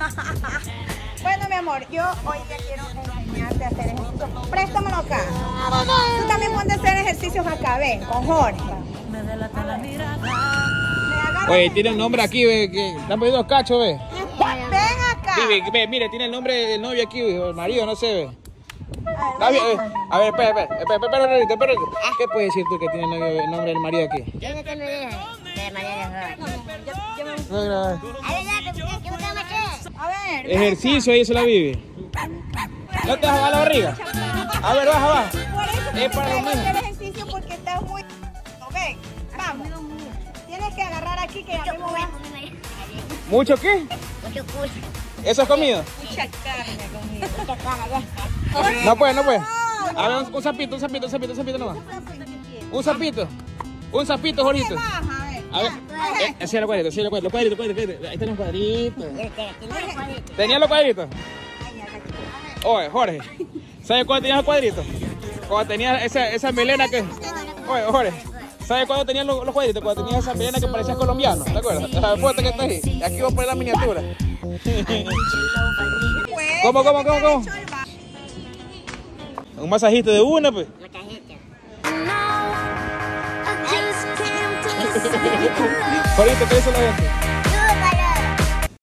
Bueno, mi amor, yo hoy te quiero enseñarte a hacer ejercicio. Préstamelo acá. Tú también puedes hacer ejercicios acá, ven, con Jorge. Oye, tiene un nombre aquí, ve, que están poniendo cachos, ve. Ven acá. Ve, mire, tiene el nombre del novio aquí, ve, o el marido, no sé, ve. A ver, espera. ¿Qué puedes decir tú que tiene el nombre del marido aquí? Yo no te me dejo de manera A ver. Ejercicio, ahí eso la vive. ¿No te vas a bajar la barriga? A ver, baja. Por eso Es para tienes lo que hacer mismo. ejercicio porque estás muy... Ven, vamos. Tienes que agarrar aquí que ya mismo ven. ¿Mucho qué? Mucho culo. ¿Eso es comida? Mucha carne conmigo. Mucha cara ya. No puede. A ver, un sapito nomás. Un sapito, Jorito. Baja, A ver, así los cuadritos. Los cuadritos. Ahí están los cuadritos. ¿Tenía los cuadritos? Oye, Jorge, ¿sabes cuándo tenías los cuadritos? Cuando tenías esa melena que... Oye, Jorge, ¿sabes cuándo tenías los cuadritos? Cuando tenías esa melena que parecía colombiano, ¿te acuerdas? La foto que está ahí. Aquí voy a poner la miniatura. ¿Cómo? Un masajito de una, pues. Jorito, ¿qué dice la gente?